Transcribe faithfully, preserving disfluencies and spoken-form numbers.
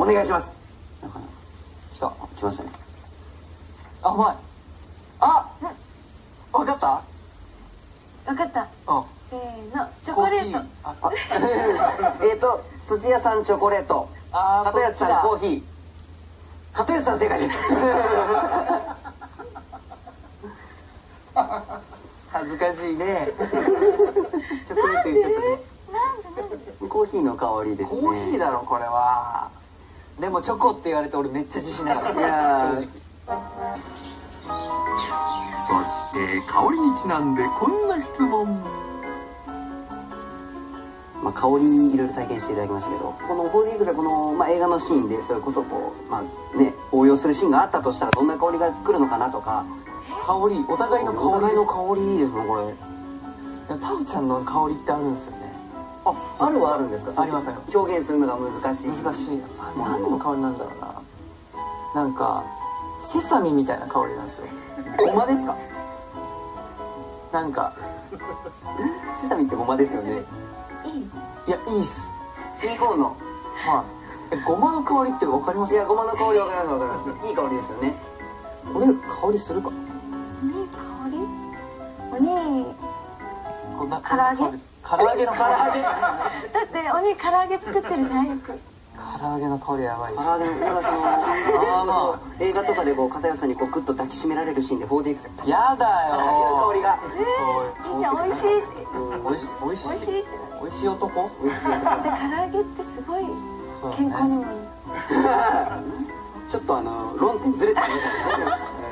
お願いします。来た、来ましたね。あ、うまい。あ、わかった。 わかった。せーの、チョコレート。 あ、えっと土屋さんチョコレート、片安さんコーヒー。片安さん正解です。恥ずかしいね。チョコレート言っちゃったね。 なんでなんで。 コーヒーの香りですね。 コーヒーだろこれは。でもチョコって言われて俺めっちゃ自信なかった。 いや正直。 そして香りにちなんでこんな質問。 まあ、香りいろいろ体験していただきましたけど、この フォーディーエックス はこの、まあ、映画のシーンでそれこそこう、まあね、応用するシーンがあったとしたらどんな香りが来るのかなとか。 香り、お互いの香り。 お互いの香りいいですねこれ。 いやタウちゃんの香りってあるんですよね。 あ、あるはあるんですか。 ありますあります。 表現するのが難しい。 難しい。あ、何の香りなんだろうな。なんかセサミみたいな香りなんですよ。 ごまですか。 なんかセサミってごまですよね。 いや、いいっす。 いい方の。 はい。え、ごまの香りってわかります？ いや、ごまの香りわかりますわかります。いい香りですよね。 俺香りするか。 おに香り？おにこんな唐揚げ？ 唐揚げの香り。 だっておに唐揚げ作ってるじゃんよく。 唐揚げの香りやばい。 唐揚げのなんかそのああまあ映画とかでこう片寄さんにこうグッと抱きしめられるシーンで フォーディーエックスやだよ。 唐揚げの香りが。 そう。 いいじゃん、美味しいって。 美味しい美味しい美味しいって。 美味しい男。 で唐揚げってすごい健康にもいい。 ちょっとあの論点ずれてきましたね。